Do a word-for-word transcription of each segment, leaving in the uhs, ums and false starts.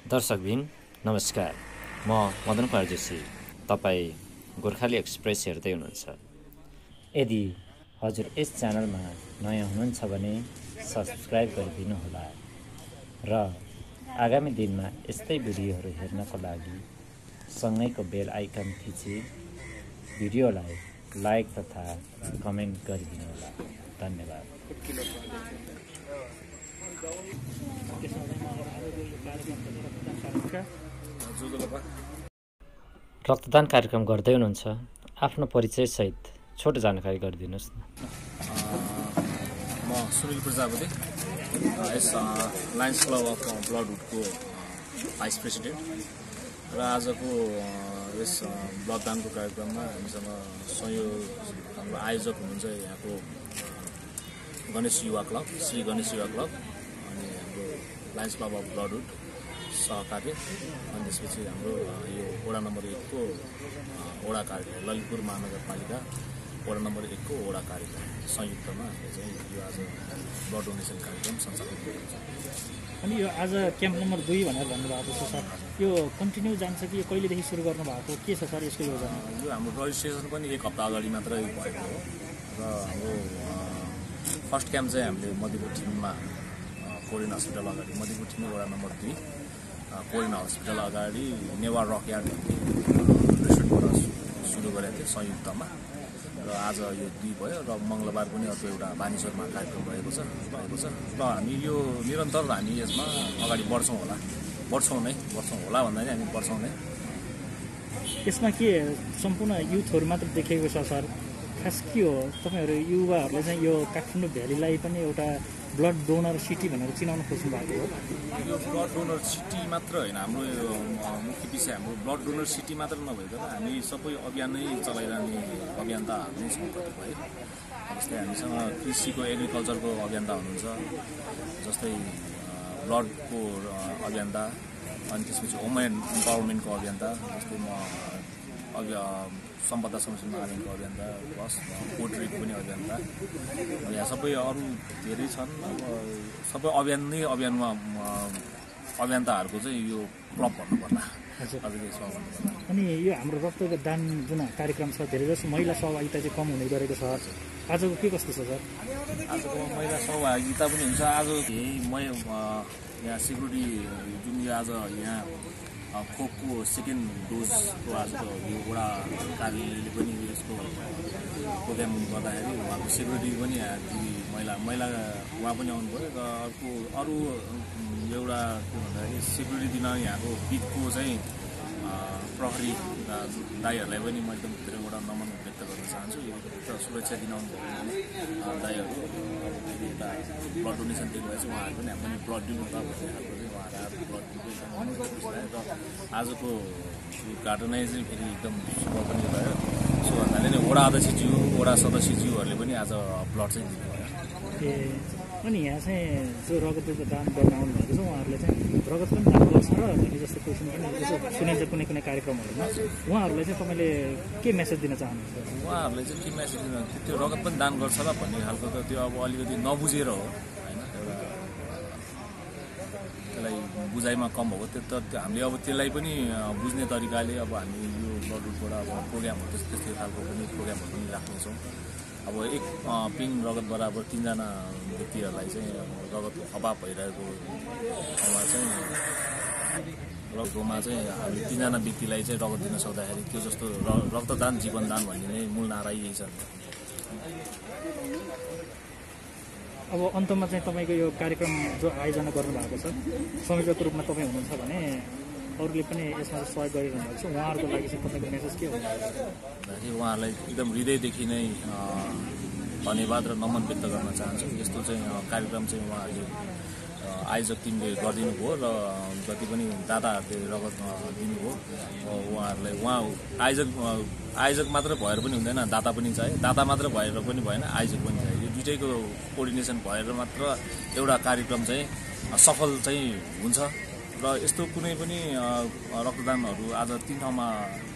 दर्शकबिन नमस्कार, म मदन कुमार जोशी। तपाईँ गोर्खाली एक्सप्रेस हेर्दै हुनुहुन्छ। यदि हजुर यस च्यानलमा नयाँ हुनुहुन्छ भने सब्सक्राइब गरिदिनुहोला र आगामी दिनमा यस्तै भिडियोहरू हेर्नको लागि सँगैको बेल आइकन थिची भिडियोलाई लाइक तथा कमेन्ट गरिदिनुहोला। धन्यवाद। रक्तदान कार्यक्रम गर्दै हुनुहुन्छ, आफ्नो परिचय सहित छोटो जानकारी गरिदिनुहोस् न। म सुनिल प्रजापति, यस लायन्स क्लब अफ ब्लडहुडको भाइस प्रेसिडेन्ट र आजको यस ब्लडदानको कार्यक्रममा हामीसँग सहयोग हाम्रो आयोजक हुनुहुन्छ यहाँको गणेश युवा क्लब, श्री गणेश युवा क्लब, अनि हाम्रो लायन्स क्लब अफ ब्लडहुड सहकार्य, अनि त्यसपछि हाम्रो यो वडा नम्बर एकको वडा कार्यालय ललितपुर महानगरपालिका वडा नम्बर एकको वडा कार्यालय संयुक्तमा चाहिँ यो आज ब्लड डोनेसन कार्यक्रम सञ्चालन गरिन्छ। अनि यो आज क्याम्प नम्बर दुई भनेर भन्नुभएको छ सर, यो कन्टिन्यू जान्छ कि यो कहिलेदेखि सुरु गर्नुभएको के छ सर यसको योजना? यो हाम्रो रजिस्ट्रेसन पनि एक हप्ता अगाडि मात्रै भएको हो र हाम्रो फर्स्ट क्याम्प चाहिँ हामीले मधुपुर टिममा कोरिन हस्पिटल अगाडि मधुपुर टिम वडा नम्बर दुई कोरिन हस्पिटल अगाडि नेवार रकयार्ड रेस्टुरेन्टबाट सुरु गरेको थियो संयुक्तमा र आज यो दुई भयो र मङ्गलबार पनि अर्को एउटा बानेश्वरमा कार्यक्रम रहेको छ भएको छ र हामी यो निरन्तर हामी यसमा अगाडि बढ्छौँ होला बढ्छौँ नै बढ्छौँ होला भन्दा पनि हामी बढ्छौँ नै। यसमा के सम्पूर्ण युथहरू मात्र देखेको छ सर? खास के हो तपाईँहरू युवाहरूले चाहिँ यो काठमाडौँ भ्यालीलाई पनि एउटा ब्लड डोनर सिटी भनेर चिनाउन खोज्नु भएको हो? यो ब्लड डोनर सिटी मात्र होइन, हाम्रो यो मुख्य विषय हाम्रो ब्लड डोनर सिटी मात्र नभइकन हामी सबै अभियान नै चलाइरहने अभियन्ताहरू नै छौँ कतिपय। जस्तै हामीसँग कृषिको एग्रिकल्चरको अभियन्ता हुनुहुन्छ, जस्तै ब्लडको अभियन्ता, अनि त्यसपछि वुमेन इम्पावरमेन्टको अभियन्ता, जस्तै म अघि सम्पदा संरक्षण आयोगको अभियन्ता प्लस पोट्रीको पनि अभियन्ता, यहाँ सबै अरू धेरै छन्। अब सबै अभियान नै अभियानमा अभियन्ताहरूको चाहिँ यो क्लब भन्नुपर्दा अझ केही छ भन्नुपर्दा। अनि यो हाम्रो रक्तदान जुन कार्यक्रम छ धेरै जसो महिला सहभागिता चाहिँ कम हुने गरेको छ, आजको के कस्तो छ सर? आजको महिला सहभागिता पनि हुन्छ। आज म यहाँ सिक्युरिटी जुन यो आज यहाँ खोपको सेकेन्ड डोजको आजको यो वडा कार्यालयले पनि यसको प्रोग्राम गर्दाखेरि उहाँको सेक्युरिटी पनि दिदी महिला महिला उहाँ पनि आउनु पऱ्यो र अर्को अरू एउटा के भन्दाखेरि सेक्युरिटी दिन यहाँको बिचको चाहिँ प्रहरी दाईहरूलाई पनि म एकदम धेरैबाट नमन व्यक्त गर्न चाहन्छु। यो सुरक्षा दिलाउनु भयो दाईहरू अब फेरि यता ब्लड डोनेसन दिनुभएछ उहाँहरू पनि हामी पनि ब्लड दिनु त भन्ने खालको चाहिँ उहाँहरू ब्लड दिनु र आजको घटना चाहिँ फेरि एकदम शुभ पनि भयो। सो भन्नाले नै वडा अध्यक्षज्यू वडा सदस्यज्यूहरूले पनि आज ब्लड चाहिँ दिनुभयो। ए अनि यहाँ चाहिँ जो रगतको दान गर्न आउनुभएको छ उहाँहरूले चाहिँ रगत पनि दान गर्छ र मैले जस्तो क्वेसन पनि यसो सुनिन्छ कुनै कुनै कार्यक्रमहरूमा, उहाँहरूलाई चाहिँ तपाईँले के मेसेज दिन चाहनुहुन्छ? उहाँहरूले चाहिँ के मेसेज दिन त्यो रगत पनि दान गर्छ र भन्ने खालको त त्यो अब अलिकति नबुझेर हो होइन, एउटा त्यसलाई बुझाइमा कम भएको त्यो त हामीले अब त्यसलाई पनि बुझ्ने तरिकाले अब हामी यो ब्लडहुडबाट अब प्रोग्रामहरू त्यस्तै त्यस्तै खालको पनि प्रोग्रामहरू पनि राख्नेछौँ। अब एक पिङ रगत बराबर तिनजना व्यक्तिहरूलाई चाहिँ रगत अभाव भइरहेको ठाउँमा चाहिँ रगतमा चाहिँ हामी तिनजना व्यक्तिलाई चाहिँ रगत दिन सक्दाखेरि त्यो जस्तो रक्तदान जीवनदान भन्ने नै मूल नारा यही छ। अब अन्तमा चाहिँ तपाईँको यो कार्यक्रम जो आयोजना गर्नुभएको छ संयोजकको रूपमा तपाईँ हुनुहुन्छ भने अरूले पनि यसमा सहयोग गरिरहनु भएको छ, उहाँहरूको लागि चाहिँ तपाईँको मेसेज के हो? उहाँहरूलाई एकदम हृदयदेखि नै धन्यवाद र नमन व्यक्त गर्न चाहन्छु। यस्तो चाहिँ कार्यक्रम चाहिँ उहाँहरूले आयोजक टिमले गरिदिनु भयो र जति पनि दाताहरूले रगत दिनुभयो उहाँहरूलाई उहाँ आयोजक आयोजक मात्र भएर पनि हुँदैन, दाता पनि चाहियो, दाता मात्र भएर पनि भएन, आयोजक पनि चाहियो। यो दुइटैको कोअर्डिनेसन भएर मात्र एउटा कार्यक्रम चाहिँ सफल चाहिँ हुन्छ। र यस्तो कुनै पनि रक्तदानहरू आज तीन ठाउँमा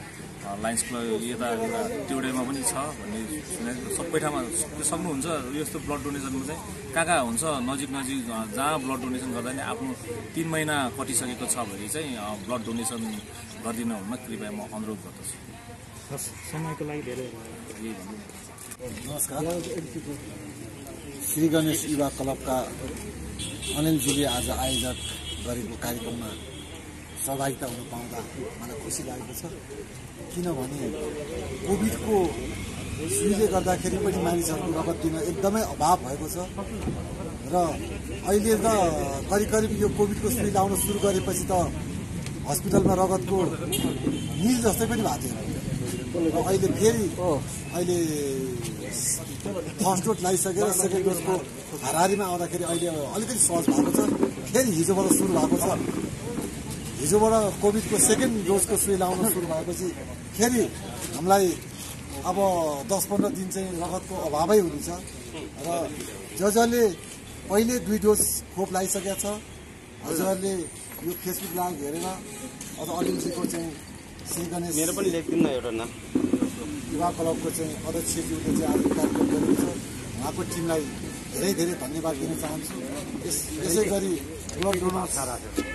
लायन्स क्लब यता एउटा टिउडेमा पनि छ भन्ने सुनेको सबै ठाउँमा सक्नुहुन्छ यस्तो ब्लड डोनेसनमा चाहिँ कहाँ कहाँ हुन्छ नजिक नजिक जहाँ ब्लड डोनेसन गर्दा नि आफ्नो तिन महिना कटिसकेको छ भने चाहिँ ब्लड डोनेसन गरिदिनु हुन कृपया म अनुरोध गर्दछु। समयको लागि धेरै नमस्कार। श्री गणेश युवा क्लबका अनिलजीले आज आयोजक गरेको कार्यक्रममा सहभागिता हुन पाउँदा मलाई खुसी लागेको छ, किनभने कोभिडको सुईले गर्दाखेरि पनि मानिसहरूको रगत दिन एकदमै अभाव भएको छ र अहिले त करिब करिब यो कोभिडको सुई लाउन सुरु गरेपछि त हस्पिटलमा रगतको निल जस्तै पनि भएको थियो र अहिले फेरि अहिले फर्स्ट डोज लगाइसकेर सेकेन्ड डोजको हाराहारीमा आउँदाखेरि अहिले अलिकति सहज भएको छ। फेरि हिजोबाट सुरु भएको छ, हिजोबाट कोभिडको सेकेन्ड डोजको सुई लाउन सुरु भएपछि फेरि हामीलाई अब दस पन्ध्र दिन चाहिँ रगतको अभावै हुनेछ र ज जसले पहिले दुई डोज खोप लगाइसकेका छ हजुरहरूले यो फेसबुक लाइभ हेरेर अझ अलिकतिको चाहिँ श्री गणेश मेरो पनि लेख्दिनु एउटा नाम युवा क्लबको चाहिँ अध्यक्षज्यूले चाहिँ आज कार्यक्रम गरेको छ, उहाँको टिमलाई धेरै धेरै धन्यवाद दिन चाहन्छु। यस यसै गरी ब्लड डोनर छ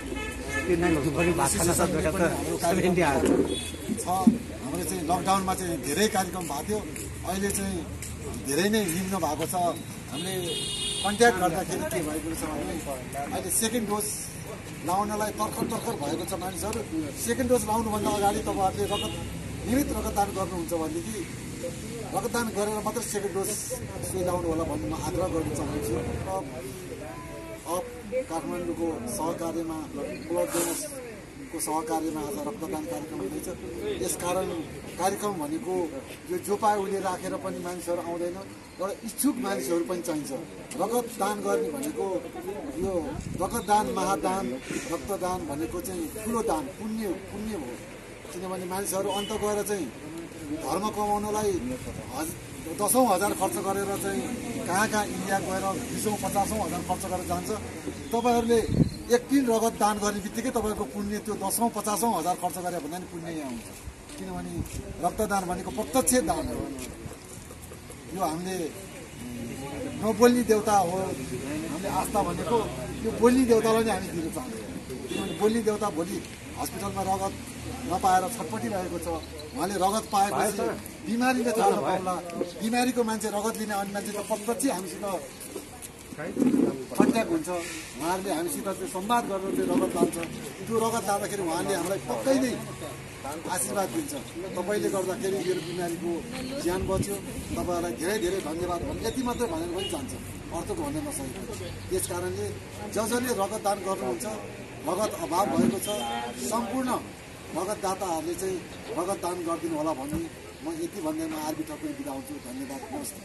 हाम्रो चाहिँ लकडाउनमा चाहिँ धेरै कार्यक्रम भएको थियो, अहिले चाहिँ धेरै नै निम्न भएको छ। हामीले कन्ट्याक्ट गर्दाखेरि के भएको छ भने अहिले सेकेन्ड डोज लाउनलाई तर्खर तर्खर भएको छ मानिसहरू। सेकेन्ड डोज लाउनुभन्दा अगाडि तपाईँहरूले रगत नियमित रगतदान गर्नुहुन्छ भनेदेखि रगतदान गरेर मात्रै सेकेन्ड डोज सुई लाउनु होला भन्ने म आग्रह गर्न चाहन्छु। अब काठमाडौँको सहकार्यमा ब्लड डोनर्सको सहकार्यमा आज रक्तदान कार्यक्रम हुँदैछ। यसकारण कार्यक्रम भनेको यो जो पाए उसले राखेर पनि मानिसहरू आउँदैन, एउटा इच्छुक मानिसहरू पनि चाहिन्छ। रगतदान गर्ने भनेको यो रगतदान महादान रक्तदान भनेको चाहिँ ठुलो दान पुण्य पुण्य हो, किनभने मानिसहरू अन्त गएर चाहिँ धर्म कमाउनलाई हज दसौँ हजार खर्च गरेर चाहिँ कहाँ कहाँ इन्डिया गएर बिसौँ पचासौँ हजार खर्च गरेर जान्छ। तपाईँहरूले एक दिन रगत दान गर्ने बित्तिकै तपाईँको पुण्य त्यो दसौँ पचासौँ हजार खर्च गरे भन्दा नि पुण्य यहाँ हुन्छ, किनभने रक्तदान भनेको प्रत्यक्ष दान हो। यो हामीले नबोल्ने देउता हो, हामीले आस्था भनेको यो बोल्ने देउतालाई नै हामी दिन चाहन्छौँ, किनभने बोल्ने देउता भोलि हस्पिटलमा रगत नपाएर छटपटिरहेको छ। उहाँले रगत पाएपछि बिमारीले थाहा नपाउला, बिमारीको मान्छे रगत लिने अन्य मान्छे त प्रत्यक्ष हामीसित कन्ट्याक्ट हुन्छ, उहाँहरूले हामीसित चाहिँ संवाद गरेर चाहिँ रगत लान्छ। त्यो रगत लाँदाखेरि उहाँले हामीलाई पक्कै नै आशीर्वाद दिन्छ। तपाईँले गर्दाखेरि मेरो बिमारीको ज्यान बच्यो, तपाईँहरूलाई धेरै धेरै धन्यवाद भन्नु यति मात्रै भनेर पनि जान्छ, अर्थको भन्ने नसकेको। त्यस कारणले ज जसले रगतदान गर्नुहुन्छ रगत अभाव भएको छ सम्पूर्ण रगतदाताहरूले चाहिँ रगतदान गरिदिनु होला भन्ने म यति भन्दै म आरबी ठकुरी बिदा हुन्छु। धन्यवाद, नमस्ते।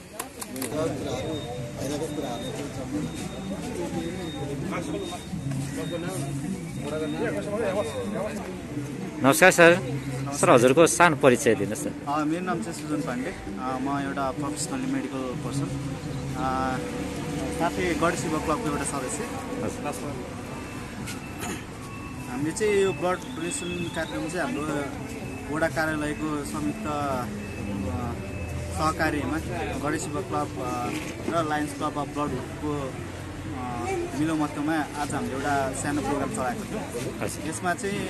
नमस्कार सर। सर हजुरको सानो परिचय दिनुहोस् न। मेरो नाम चाहिँ सुजन पाण्डे, म एउटा प्रोफेसनली मेडिकल पर्सन, साथै गणेश युवा क्लबको एउटा सदस्य। हामीले चाहिँ यो ब्लड डोनेसन कार्यक्रम चाहिँ हाम्रो वडा कार्यालयको संयुक्त सहकार्यमा गणेश युवा क्लब र लायन्स क्लब अफ ब्लडको मिलोमतोमा आज हामीले एउटा सानो प्रोग्राम चलाएको थियौँ। यसमा चाहिँ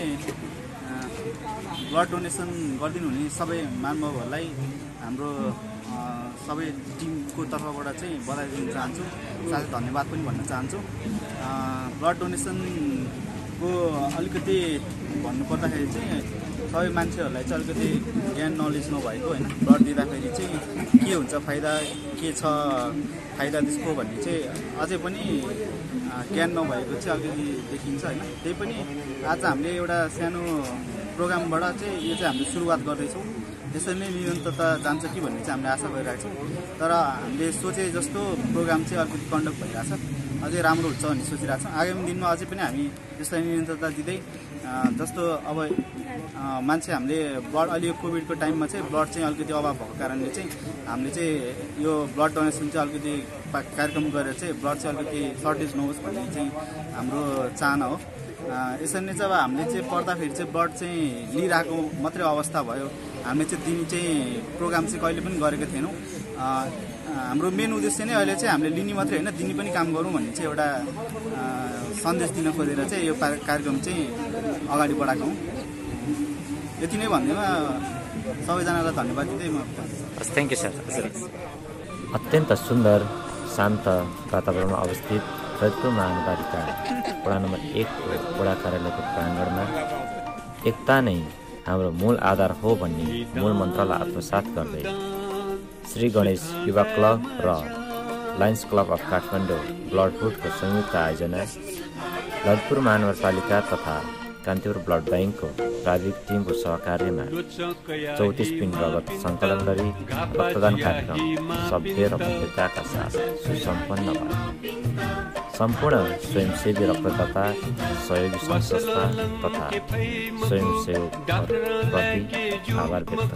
ब्लड डोनेसन गरिदिनु हुने सबै महानुभावहरूलाई हाम्रो सबै टिमको तर्फबाट चाहिँ बधाई दिन चाहन्छु, साथै धन्यवाद पनि भन्न चाहन्छु। ब्लड डोनेसनको अलिकति भन्नुपर्दाखेरि चाहिँ सबै मान्छेहरूलाई चाहिँ अलिकति ज्ञान नलेज नभएको होइन, ब्लड दिँदाखेरि चाहिँ के हुन्छ फाइदा के छ फाइदा त्यसको भन्ने चाहिँ अझै पनि ज्ञान नभएको चाहिँ अलिकति देखिन्छ होइन। त्यही पनि आज हामीले एउटा सानो प्रोग्रामबाट चाहिँ यो चाहिँ हामीले सुरुवात गर्दैछौँ। यसरी नै निरन्तरता जान्छ कि भन्ने चाहिँ हामीले आशा गरिरहेको छौँ। तर हामीले सोचे जस्तो प्रोग्राम चाहिँ अलिकति कन्डक्ट भइरहेछ, अझै राम्रो हुन्छ भन्ने सोचिरहेको छौँ। आगामी दिनमा अझै पनि हामी यसलाई निरन्तरता दिँदै जस्तो अब मान्छे हामीले ब्लड अहिले यो कोभिडको टाइममा चाहिँ ब्लड चाहिँ अलिकति अभाव भएको कारणले चाहिँ हामीले चाहिँ यो ब्लड डोनेसन चाहिँ अलिकति कार्यक्रम गरेर चाहिँ ब्लड चाहिँ अलिकति सर्टेज नहोस् भन्ने चाहिँ हाम्रो चाहना हो। यसरी नै चाहिँ अब हामीले चाहिँ पर्दाखेरि चाहिँ ब्लड चाहिँ लिइरहेको मात्रै अवस्था भयो, हामीले चाहिँ दिन चाहिँ प्रोग्राम चाहिँ कहिले पनि गरेको थिएनौँ। हाम्रो मेन उद्देश्य नै अहिले चाहिँ हामीले लिने मात्रै होइन दिने पनि काम गरौँ भन्ने चाहिँ एउटा सन्देश दिन खोजेर चाहिँ यो कार्यक्रम चाहिँ अगाडि बढाएको हौँ। यति नै भन्दैमा सबैजनालाई धन्यवाद दिँदै म हस् थ्याङ्क यू सर। अत्यन्त सुन्दर शान्त वातावरणमा अवस्थित ललितपुर महानगरपालिका वडा नम्बर एक वडा कार्यालयको प्राङ्गणमा एकता नै हाम्रो मूल आधार हो भन्ने मूल मन्त्रलाई आत्मसात गर्दै श्री गणेश युवा क्लब र लायन्स क्लब अफ काठमाडौँ ब्लडहुडको संयुक्त आयोजना ललितपुर महानगरपालिका तथा कान्तिपुर ब्लड ब्याङ्कको प्राविधिक टिमको सहकार्यमा चौतिस पिन रगत सङ्कलन गरी रक्तदान कार्यक्रम सभ्य र भव्यताका साथ सुसम्पन्न भयो। सम्पूर्ण स्वयंसेवी रक्तदाता सहयोगी संस्था तथा स्वयंसेवकप्रति आभार व्यक्त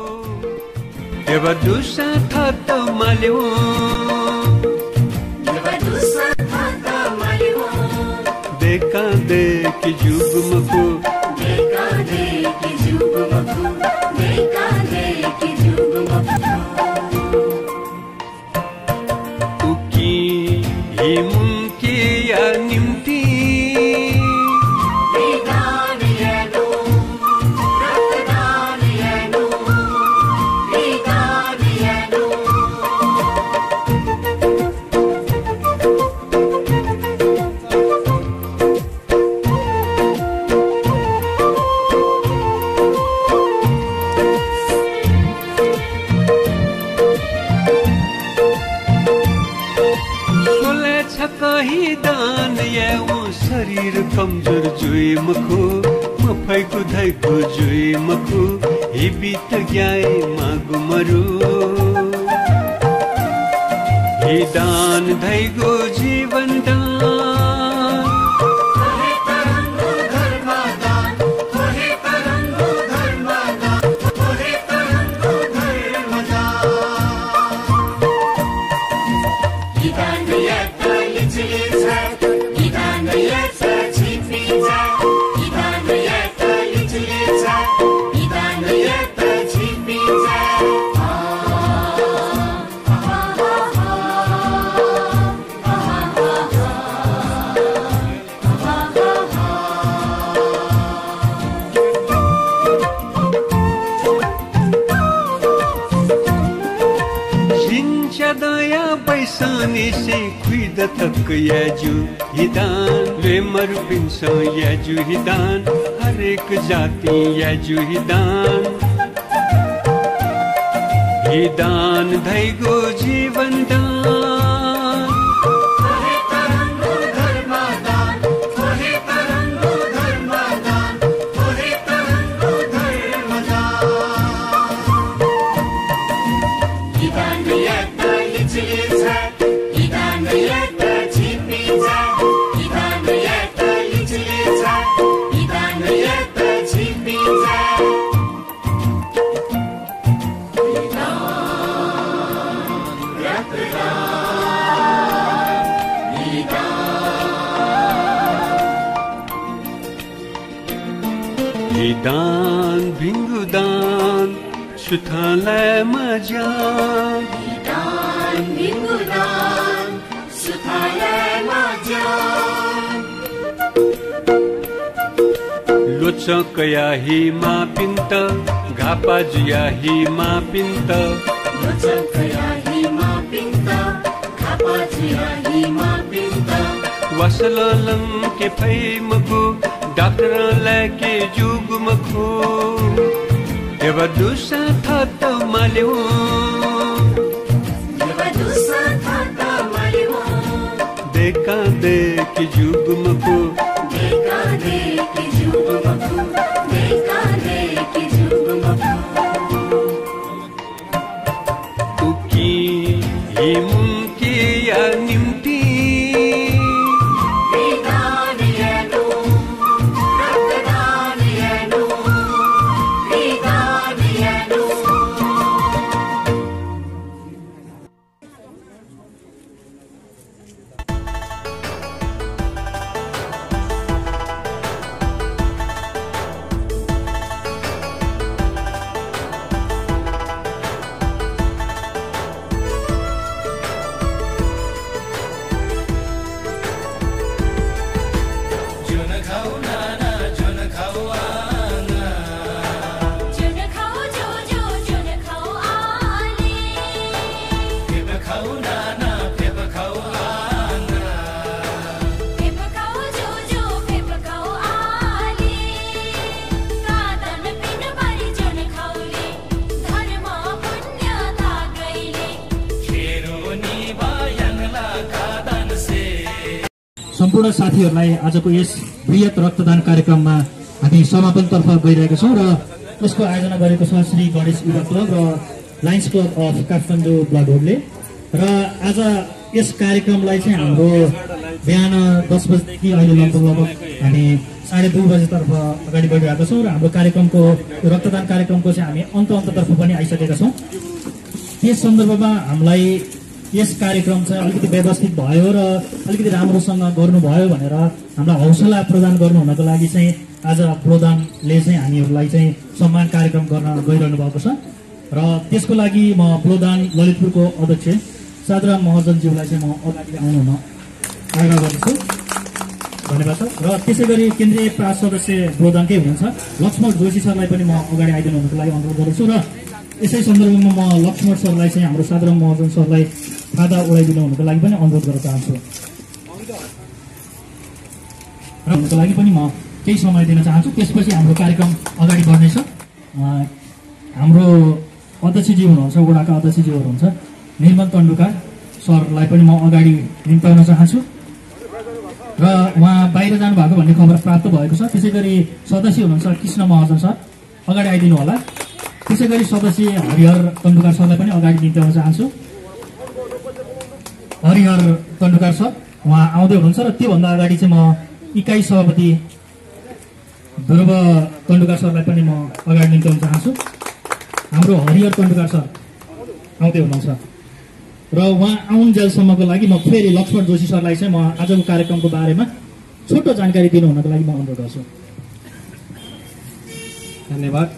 देखा देख जुगमको देखा देख जुगमको देखा देख जुगमको उकी हिमुकी या निम्ति विदान यानो रक्तदान यानो विदान यानो कही दान या वो शरीर कमजोर जुई मखो मफैको धैको जुई मखो ही बीत गए मागु मरु ही दान धैगो जीवन दान से खुद तक याजु हिदान वे मरु पिंस याजु हिदान हर एक जाति याजु हिदान हिदान धैगो जीवन दान दान भिंगु दान सुथालय मजान दान भिंगु दान सुथालय मजान लोचक याही मा पिन्त घापा जुयाही मा पिन्त लोचक याही मा पिन्त घापा जुयाही मा पिन्त वसललं के फैमको डाक्टर लाके जुगमखो एवा दुसा थत माल्यो एवा दुसा थत माल्यो देखा देख जुगमखो देखा देख जुगमखो देखा देख जुगमखो उकी हिमुकी या निम्ति सम्पूर्ण साथीहरूलाई आजको यस बृहत रक्तदान कार्यक्रममा हामी समापनतर्फ गइरहेका छौँ र यसको आयोजना गरेको छ श्री गणेश युवा क्लब र लायन्स क्लब अफ काठमाडौँ ब्लडहुडले। र आज यस कार्यक्रमलाई चाहिँ हाम्रो बिहान दस बजेदेखि अहिले लगभग लगभग हामी साढे दुई बजेतर्फ अगाडि बढिरहेका छौँ र हाम्रो कार्यक्रमको रक्तदान कार्यक्रमको चाहिँ हामी अन्त अन्ततर्फ पनि आइसकेका छौँ। त्यस सन्दर्भमा हामीलाई यस कार्यक्रम चाहिँ अलिकति व्यवस्थित भयो र अलिकति राम्रोसँग गर्नुभयो भनेर हामीलाई हौसला प्रदान गर्नु हुनको लागि चाहिँ आज प्रोदानले चाहिँ हामीहरूलाई चाहिँ सम्मान कार्यक्रम गर्न गइरहनु भएको छ र त्यसको लागि म प्रोदान ललितपुरको अध्यक्ष साधुराम महर्जनज्यूलाई चाहिँ म अगाडि आउनु हुन आग्रह गर्दछु। धन्यवाद सर। र त्यसै गरी केन्द्रीय प्रास सदस्य प्रोदानकै हुनुहुन्छ लक्ष्मण जोशी सरलाई पनि म अगाडि आइदिनु हुनको लागि अनुरोध गर्दछु र यसै सन्दर्भमा म लक्ष्मण सरलाई चाहिँ हाम्रो साधुराम महर्जन सरलाई खादा उडाइदिनु हुनुको लागि पनि अनुरोध गर्न चाहन्छु र हुनुको लागि पनि म केही समय दिन चाहन्छु। त्यसपछि हाम्रो कार्यक्रम अगाडि बढ्नेछ। हाम्रो अध्यक्षज्यू हुनुहुन्छ, वडाका अध्यक्षज्यूहरू हुन्छ, निर्मल तन्डुकार सरलाई पनि म अगाडि निम्ताउन चाहन्छु र उहाँ बाहिर जानुभएको भन्ने खबर प्राप्त भएको छ। त्यसै गरी सदस्य हुनुहुन्छ कृष्ण महर्जन सर, अगाडि आइदिनु होला। त्यसै गरी सदस्य हरिहर तन्डुकार सरलाई पनि अगाडि निम्ताउन चाहन्छु। हरिहर तन्डुकार सर उहाँ आउँदै हुनुहुन्छ र त्योभन्दा अगाडि चाहिँ म इकाइ सभापति ध्रुव तन्डुकार सरलाई पनि म अगाडि निम्ताउन चाहन्छु। हाम्रो हरिहर तन्डुकार सर आउँदै हुनुहुन्छ र उहाँ आउन्जेलसम्मको लागि म फेरि लक्ष्मण जोशी सरलाई चाहिँ म आजको कार्यक्रमको बारेमा छोटो जानकारी दिनु हुनको लागि म अनुरोध गर्छु। धन्यवाद।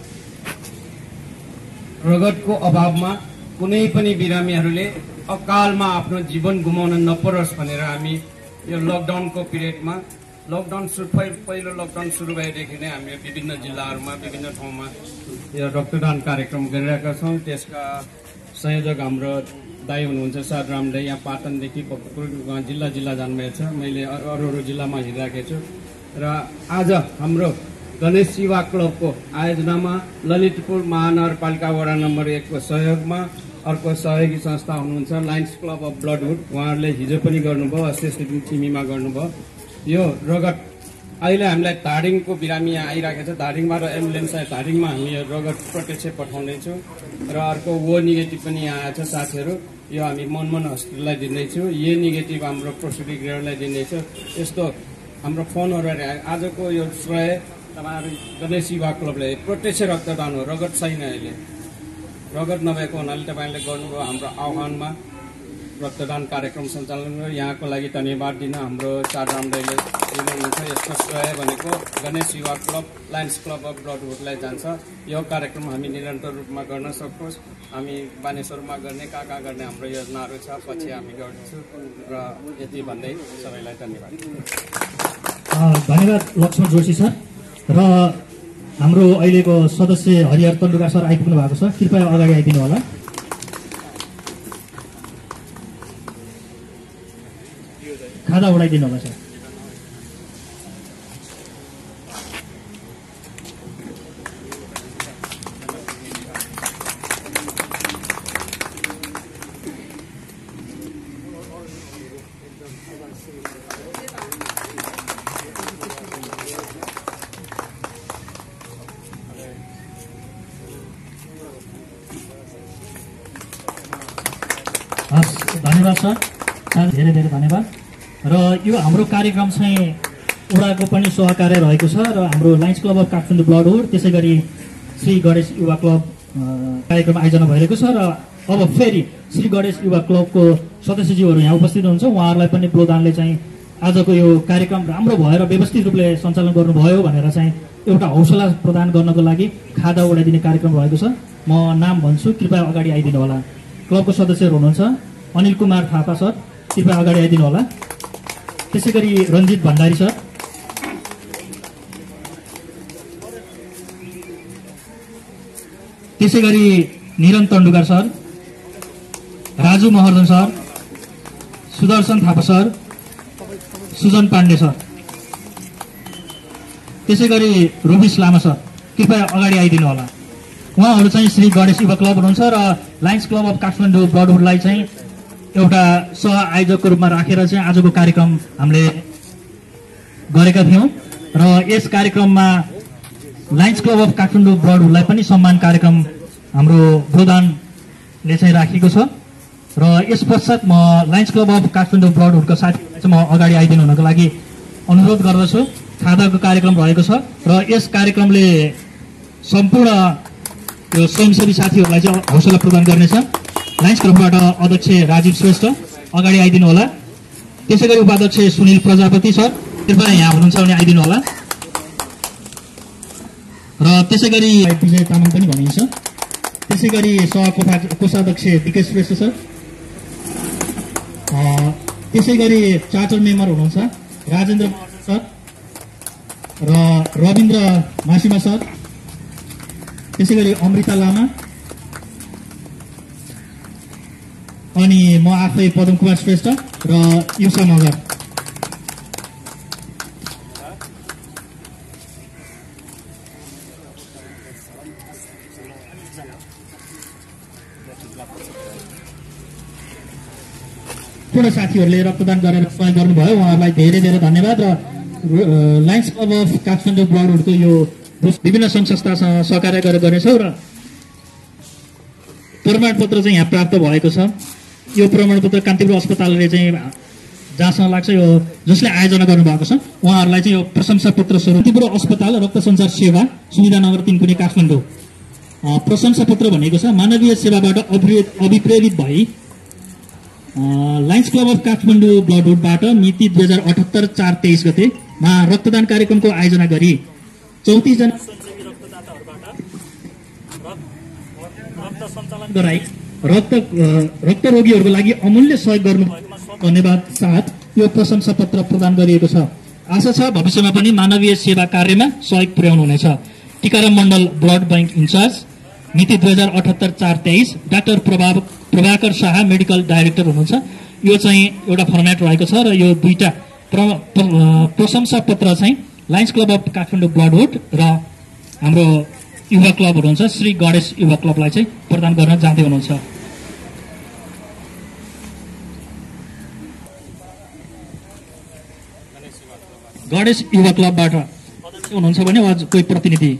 रगतको अभावमा कुनै पनि बिरामीहरूले अकालमा आफ्नो जीवन गुमाउन नपरोस् भनेर हामी यो लकडाउनको पिरियडमा लकडाउन सुरु पहिलो लकडाउन सुरु भएदेखि नै हामी विभिन्न जिल्लाहरूमा विभिन्न ठाउँमा यो रक्तदान कार्यक्रम गरिरहेका छौँ। त्यसका संयोजक हाम्रो दाई हुनुहुन्छ साधुरामले यहाँ पाटनदेखि जिल्ला जिल्ला जानुभएको छ। मैले अरू अरू जिल्लामा हिँडिरहेको छु र आज हाम्रो गणेश युवा क्लबको आयोजनामा ललितपुर महानगरपालिका वडा नम्बर एकको सहयोगमा अर्को सहयोगी संस्था हुनुहुन्छ लायन्स क्लब अफ ब्लडहुड, उहाँहरूले हिजो पनि गर्नुभयो, अस्ति दिन चिमीमा गर्नुभयो। यो रगत अहिले हामीलाई धादिङको बिरामी यहाँ आइरहेको छ, धादिङमा र एम्बुलेन्स आयो, धादिङमा हामी यो रगत प्रत्यक्ष पठाउँदैछौँ र अर्को ओ नेगेटिभ पनि यहाँ आएछ साथीहरू, यो हामी मनमन हस्पिटललाई दिँदैछौँ। ये नेगेटिभ हाम्रो प्रसुति गृहलाई दिँदैछ। यस्तो हाम्रो फोनहरू आजको यो श्रेय तपाईँहरू गणेश युवा क्लबले प्रत्यक्ष रक्तदान हो, रगत छैन अहिले, रगत नभएको हुनाले तपाईँले गर्नुभयो हाम्रो आह्वानमा रक्तदान कार्यक्रम सञ्चालन गर्यो। यहाँको लागि धन्यवाद दिन हाम्रो साधुराम दाइले दिनुहुन्छ। यसको श्रेय भनेको Ganesh Yuva Club Lions Club of ब्लडहुडलाई जान्छ। यो कार्यक्रम हामी निरन्तर रूपमा गर्न सकोस्, हामी बानेश्वरमा गर्ने कहाँ कहाँ गर्ने हाम्रो योजनाहरू छ, पछि हामी गर्छौँ र यति भन्दै सबैलाई धन्यवाद। धन्यवाद लक्ष्मण जोशी सर। र हाम्रो अहिलेको सदस्य हरिहर तन्डुकार सर आइपुग्नु भएको छ, कृपया अगाडि आइदिनु होला। खादा उडाइदिनु होला सर। हस्, धन्यवाद सर, धेरै धेरै धन्यवाद। र यो हाम्रो कार्यक्रम चाहिँ उडाको पनि सहकार्य रहेको छ र हाम्रो Lions Club of Kathmandu Brotherhood त्यसै गरी श्री गणेश युवा क्लब कार्यक्रम आयोजना भइरहेको छ र अब फेरि श्री गणेश युवा क्लबको सदस्यज्यूहरू यहाँ उपस्थित हुनुहुन्छ। उहाँहरूलाई पनि प्रोदानले चाहिँ आजको यो कार्यक्रम राम्रो भएर व्यवस्थित रूपले सञ्चालन गर्नुभयो भनेर चाहिँ एउटा हौसला प्रदान गर्नको लागि खादा उडाइदिने कार्यक्रम रहेको छ। म नाम भन्छु, कृपया अगाडि आइदिनु होला। क्लबको सदस्यहरू हुनुहुन्छ अनिल कुमार थापा सर, कृपया अगाडि आइदिनु होला। त्यसै गरी रञ्जित भण्डारी सर, त्यसै गरी Niran Tandukar sir, Raju Maharjan sir, Sudarshan Thapa sir, Sujan Pandey sir, त्यसै गरी रुबिस लामा सर, कृपया अगाडि आइदिनु होला। उहाँहरू चाहिँ श्री गणेश युवा क्लब हुनुहुन्छ र लायन्स क्लब अफ काठमाडौँ ब्लडहुडलाई चाहिँ एउटा सह आयोजकको रूपमा राखेर चाहिँ आजको कार्यक्रम हामीले गरेका थियौँ र यस कार्यक्रममा लायन्स क्लब अफ काठमाडौँ ब्लडहुडलाई पनि सम्मान कार्यक्रम हाम्रो गोदानले चाहिँ राखेको छ र यस पश्चात म लायन्स क्लब अफ काठमाडौँ ब्लडहुडका साथीहरूलाई चाहिँ म अगाडि आइदिनु हुनको लागि अनुरोध गर्दछु। खादाको कार्यक्रम रहेको छ र यस कार्यक्रमले सम्पूर्ण यो स्वयंसेवी साथीहरूलाई चाहिँ हौसला प्रदान गर्नेछ। लायन्स क्लबबाट अध्यक्ष राजीव श्रेष्ठ अगाडि आइदिनु होला। त्यसै गरी उपाध्यक्ष सुनिल प्रजापति सर कृपया यहाँ हुनुहुन्छ भने आइदिनु होला र त्यसै गरी विजय तामाङ पनि भनिन्छ। त्यसै गरी सहकोषा कोषाध्यक्ष विकेश श्रेष्ठ सर, त्यसै गरी चार्टर मेम्बर हुनुहुन्छ राजेन्द्र सर र रविन्द्र मासिमा सर, त्यसै गरी अमृता लामा अनि म आफै पदम कुमार श्रेष्ठ र युसा मगर। पूर्ण साथीहरूले रक्तदान गरेर सहयोग गर्नुभयो, उहाँहरूलाई धेरै धेरै धन्यवाद। र लायन्स क्लब अफ काठमाडौँ ब्लडहुडको यो विभिन्न सङ्घ संस्थासँग सहकार्य गरेर गर्नेछौँ र प्रमाणपत्र चाहिँ यहाँ प्राप्त भएको छ। यो प्रमाणपत्र कान्तिपुर अस्पतालले चाहिँ जहाँसँग लाग्छ यो जसले आयोजना गर्नुभएको छ उहाँहरूलाई चाहिँ यो प्रशंसा पत्र स्वरूप कान्तिपुर अस्पताल रक्त सञ्चार सेवा सुविधानगर तीन कुनी काठमाडौँ प्रशंसा पत्र भनेको छ मानवीय सेवाबाट अभिप्रेरित भई लायन्स क्लब अफ काठमाडौँ ब्लडहुडबाट मिति दुई हजार अठहत्तर चार तेइस गतेमा रक्तदान कार्यक्रमको आयोजना गरी चौतिस जना स्वयंसेवी रक्तदाताहरूबाट रक्त सञ्चालन गराई रक्त रक्त रोगीहरूको लागि अमूल्य सहयोग गर्नुभएकोमा धन्यवाद साथ यो प्रशंसा पत्र प्रदान गरिएको छ। आशा छ भविष्यमा पनि मानवीय सेवा कार्यमा सहयोग पुर्याउनुहुनेछ। Tikaram Mandal blood bank incharge मिति दुई हजार अठहत्तर चार तेइस डाक्टर प्रभाव प्रभाकर शाह मेडिकल डाइरेक्टर हुनुहुन्छ। यो चाहिँ एउटा फर्मेट रहेको छ र यो दुईटा प्र, प्र, प्रशंसा पत्र चाहिँ Lions Club of Kathmandu Brotherhood र हाम्रो युवा क्लबहरू हुन्छ श्री गणेश युवा क्लबलाई चाहिँ प्रदान गर्न जाँदै हुनुहुन्छ। गणेश युवा क्लबबाट अध्यक्ष हुनुहुन्छ भने अझ कोही प्रतिनिधि?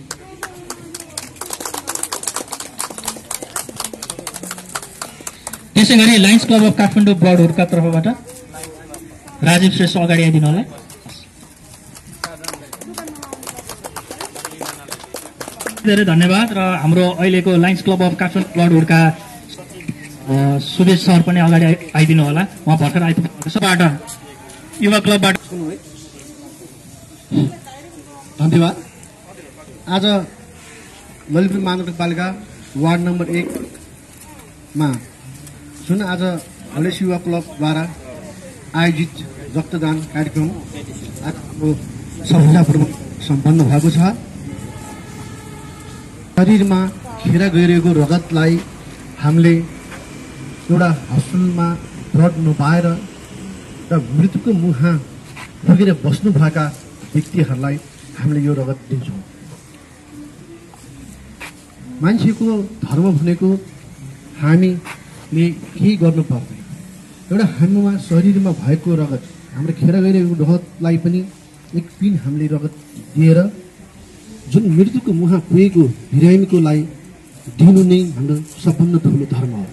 त्यसै गरी लायन्स क्लब अफ काठमाडौँ ब्लडहुडका तर्फबाट राजीव श्रेष्ठ अगाडि आइदिनु होला। धेरै धन्यवाद र हाम्रो अहिलेको लायन्स क्लब अफ काठमाडौँ ब्लडहुडका सुरेश सर पनि अगाडि आइदिनु होला। उहाँ भर्खर आइपुग्नुभएको युवा क्लबबाट धन्यवाद। आज ललितपुर महानगरपालिका वार्ड नम्बर एकमा जुन आज हलेस युवा क्लबद्वारा आयोजित रक्तदान कार्यक्रम आजको सफलतापूर्वक सम्पन्न भएको छ। शरीरमा खेर गइरहेको रगतलाई हामीले एउटा हस्पिटलमा ब्लड नपाएर र मृत्युको मुखमा पुगेर बस्नुभएका व्यक्तिहरूलाई हामीले यो रगत दिन्छौँ। मान्छेको धर्म भनेको हामीले केही गर्नु पर्दैन, एउटा हामीमा शरीरमा भएको रगत हाम्रो खेर गइरहेको रगतलाई पनि एक पिन हामीले रगत दिएर जुन मृत्युको मुखमा पुगेको बिरामीकोलाई दिनु नै हाम्रो सबभन्दा ठुलो धर्म हो।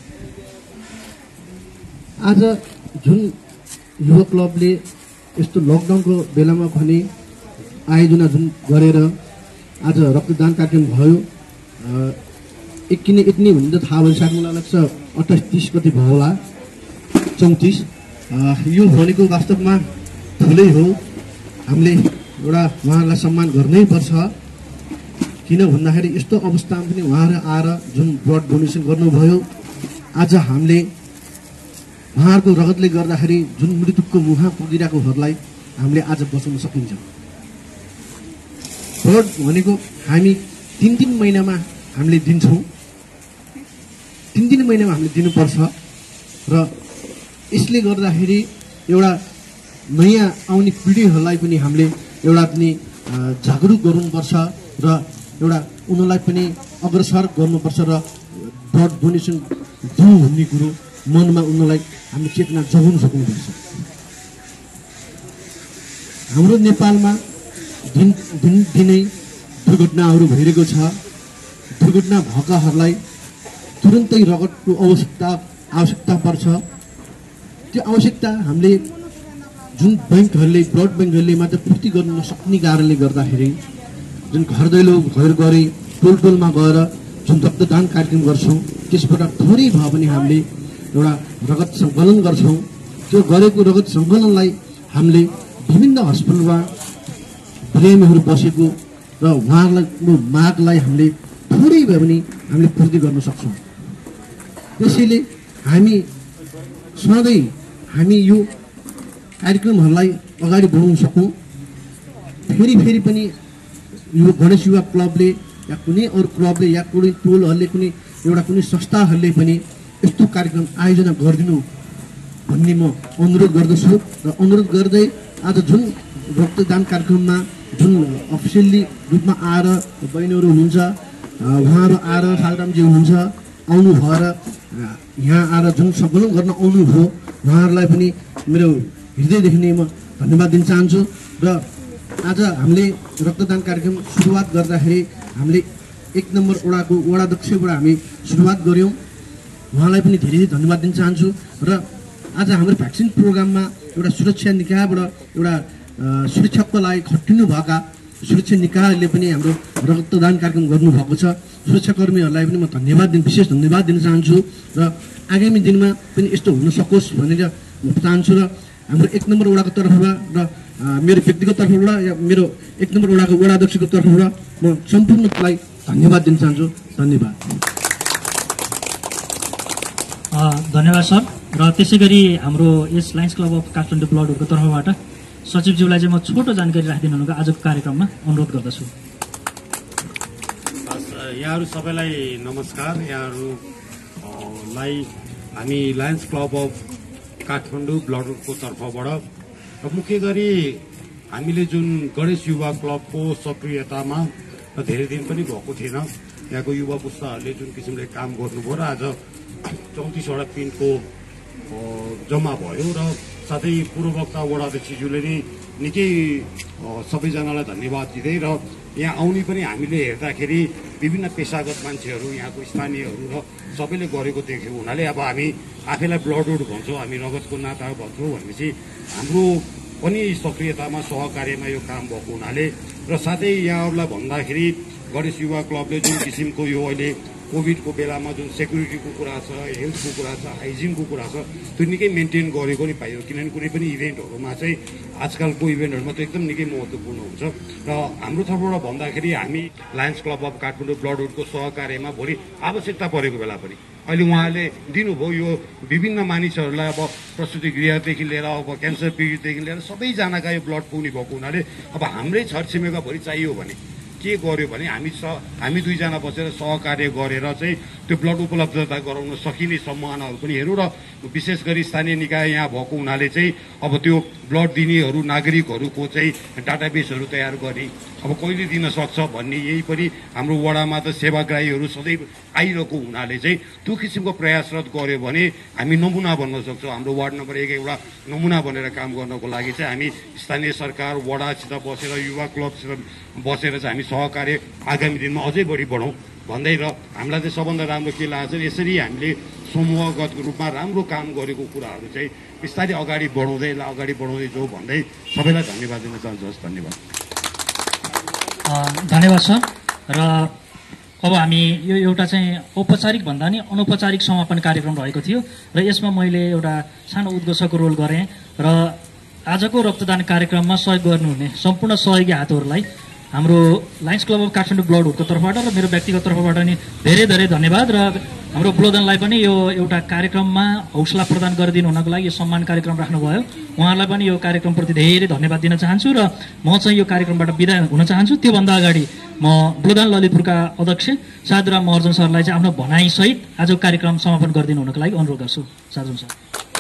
आज जुन युवा क्लबले यस्तो लकडाउनको बेलामा भने आयोजना जुन गरेर आज रक्तदान कार्यक्रम भयो, एक किन यति नै भने त थाहा भइसक्नु मलाई लाग्छ अट्ठाइस तिस गति भयो होला, चौतिस। यो भनेको वास्तवमा ठुलै हो, हामीले एउटा उहाँहरूलाई सम्मान गर्नै पर्छ। किन भन्दाखेरि यस्तो अवस्थामा पनि उहाँहरू आएर जुन ब्लड डोनेसन गर्नुभयो, आज हामीले उहाँहरूको रगतले गर्दाखेरि जुन मृत्युको मुखमा पुगिरहेकोहरूलाई हामीले आज बचाउन सकिन्छ। ब्लड भनेको हामी तिन तिन महिनामा हामीले दिन्छौँ, तिन तिन महिनामा हामीले दिनुपर्छ र यसले गर्दाखेरि एउटा नयाँ आउने पिँढीहरूलाई पनि हामीले एउटा पनि जागरुक गर्नुपर्छ र एउटा उनीहरूलाई पनि अग्रसर गर्नुपर्छ र ब्लड डोनेसन दिउँ भन्ने कुरो मनमा उनीहरूलाई हामीले चेतना जगाउन सक्नुपर्छ। हाम्रो नेपालमा दिन दिन दिनै दुर्घटनाहरू भइरहेको छ। दुर्घटना भएकाहरूलाई तुरुन्तै रगतको आवश्यकता आवश्यकता पर्छ। त्यो आवश्यकता हामीले जुन ब्याङ्कहरूले ब्लड ब्याङ्कहरूले मात्र पूर्ति गर्न नसक्ने कारणले गर्दाखेरि जुन घर दैलो घर गरे टोल टोलमा गएर जुन रक्तदान कार्यक्रम गर्छौँ त्यसबाट थोरै भए पनि हामीले एउटा रगत सङ्कलन गर्छौँ। त्यो गरेको रगत सङ्कलनलाई हामीले विभिन्न हस्पिटलमा बिरामीहरू बसेको र उहाँहरूलाई मागलाई हामीले थोरै भए पनि हामीले पूर्ति गर्न सक्छौँ। त्यसैले हामी सधैँ हामी यो कार्यक्रमहरूलाई अगाडि बढाउन सकौँ। फेरि फेरि पनि यो गणेश युवा क्लबले या कुनै अरू क्लबले या कुनै टोलहरूले कुनै एउटा कुनै संस्थाहरूले पनि यस्तो कार्यक्रम आयोजना गरिदिनु भन्ने म अनुरोध गर्दछु। र अनुरोध गर्दै आज जुन रक्तदान कार्यक्रममा जुन अफिसियल्ली रूपमा आएर बहिनीहरू हुनुहुन्छ, उहाँहरू आएर सालरामजी हुनुहुन्छ, आउनु भएर यहाँ आएर जुन सङ्कलन गर्न आउनुभयो उहाँहरूलाई पनि मेरो हृदयदेखि नै म धन्यवाद दिन चाहन्छु। र आज हामीले रक्तदान कार्यक्रम सुरुवात गर्दाखेरि हामीले एक नम्बर वडाको वडाध्यक्षबाट हामी सुरुवात गऱ्यौँ। उहाँलाई पनि धेरै धेरै धन्यवाद दिन चाहन्छु। र आज हाम्रो भ्याक्सिन प्रोग्राममा एउटा सुरक्षा निकायबाट एउटा सुरक्षाको लागि खटिनु भएका सुरक्षा निकायहरूले पनि हाम्रो रक्तदान कार्यक्रम गर्नुभएको छ। सुरक्षाकर्मीहरूलाई पनि म धन्यवाद दिन विशेष धन्यवाद दिन चाहन्छु। र आगामी दिनमा पनि यस्तो हुन सकोस् भनेर म चाहन्छु। र हाम्रो एक नम्बर वडाको तर्फबाट र मेरो व्यक्तिगत तर्फबाट या मेरो एक नम्बर वडाको वडाध्यक्षको तर्फबाट म सम्पूर्णलाई धन्यवाद दिन चाहन्छु। धन्यवाद। धन्यवाद सर। र त्यसै गरी हाम्रो यस लायन्स क्लब अफ काठमाडौँ ब्लडहरूको तर्फबाट सचिवज्यूलाई चाहिँ म छोटो जानकारी राखिदिनु हुनुको आजको कार्यक्रममा अनुरोध गर्दछु। यहाँहरू सबैलाई नमस्कार। यहाँहरूलाई हामी लायन्स क्लब अफ काठमाडौँ ब्लडको तर्फबाट र मुख्य गरी हामीले जुन गणेश युवा क्लबको सक्रियतामा धेरै दिन पनि भएको थिएन, यहाँको युवा पुस्ताहरूले जुन किसिमले काम गर्नुभयो र आज चौतिसवटा पिनको जम्मा भयो र साथै पूर्ववक्ता वडाध्यक्षज्यूले नै निकै सबैजनालाई धन्यवाद दिँदै र यहाँ आउने पनि हामीले हेर्दाखेरि विभिन्न पेसागत मान्छेहरू यहाँको स्थानीयहरू र सबैले गरेको देख्यो हुनाले अब हामी आफैलाई ब्लड रोड भन्छौँ, हामी रगतको नाता भन्छौँ भनेपछि हाम्रो पनि सक्रियतामा सहकार्यमा यो काम भएको हुनाले र साथै यहाँहरूलाई भन्दाखेरि गणेश युवा क्लबले जुन किसिमको यो अहिले कोभिडको बेलामा जुन सेक्युरिटीको कुरा छ, हेल्थको कुरा छ, हाइजिनको कुरा छ, त्यो निकै मेन्टेन गरेको नि पाइयो। किनभने कुनै पनि इभेन्टहरूमा चाहिँ आजकलको इभेन्टहरूमा त एकदम निकै महत्त्वपूर्ण हुन्छ। र हाम्रो तर्फबाट भन्दाखेरि हामी लायन्स क्लब अफ काठमाडौँ ब्लडहुडको सहकार्यमा भोलि आवश्यकता परेको बेला पनि अहिले उहाँले दिनुभयो यो विभिन्न मानिसहरूलाई अब प्रसुति गृहदेखि लिएर अब क्यान्सर पीडितदेखि लिएर सबैजनाका यो ब्लड पुग्ने भएको हुनाले अब हाम्रै छरछिमेका भोलि चाहियो भने के गर्यो भने हामी स हामी दुईजना बसेर सहकार्य गरेर चाहिँ त्यो ब्लड उपलब्धता गराउन सकिने सम्भावनाहरू पनि हेरौँ। र विशेष गरी स्थानीय निकाय यहाँ भएको हुनाले चाहिँ अब त्यो ब्लड दिनेहरू नागरिकहरूको चाहिँ डाटाबेसहरू तयार गर्ने अब कहिले दिन सक्छ भन्ने यही पनि हाम्रो वडामा त सेवाग्राहीहरू सधैँ आइरहेको हुनाले चाहिँ त्यो किसिमको प्रयासरत गर्यो भने हामी नमुना बन्न सक्छौँ। हाम्रो वार्ड नम्बर एक एउटा नमुना बनेर काम गर्नको लागि चाहिँ हामी स्थानीय सरकार वडासित बसेर युवा क्लबसित बसेर चाहिँ हामी सहकार्य आगामी दिनमा अझै बढी बढौँ भन्दै र हामीलाई चाहिँ सबभन्दा राम्रो के लाग्छ यसरी हामीले समूहगत रूपमा राम्रो काम गरेको कुराहरू चाहिँ बिस्तारै अगाडि बढाउँदै अगाडि बढाउँदै जाउँ भन्दै सबैलाई धन्यवाद दिन चाहन्छु। हस्, धन्यवाद। धन्यवाद सर। र अब हामी यो एउटा चाहिँ औपचारिक भन्दा नि अनौपचारिक समापन कार्यक्रम रहेको थियो र यसमा मैले एउटा सानो उद्घोषकको रोल गरेँ र आजको रक्तदान कार्यक्रममा सहयोग गर्नुहुने सम्पूर्ण सहयोगी हातहरूलाई हाम्रो लायन्स क्लब अफ काठमाडौँ ब्लडहुडको तर्फबाट र मेरो व्यक्तिगत तर्फबाट नि धेरै धेरै धन्यवाद। र हाम्रो ब्लोदनलाई पनि यो एउटा कार्यक्रममा हौसला प्रदान गरिदिनु हुनको लागि यो सम्मान कार्यक्रम राख्नुभयो, उहाँहरूलाई पनि यो कार्यक्रमप्रति धेरै धन्यवाद दिन चाहन्छु। र म चाहिँ यो कार्यक्रमबाट बिदा हुन चाहन्छु। त्योभन्दा अगाडि म ब्लोदन ललितपुरका अध्यक्ष साधुराम महर्जन सरलाई चाहिँ आफ्नो भनाइसहित आजको कार्यक्रम समापन गरिदिनु हुनको लागि अनुरोध गर्छु। साधुराम सर।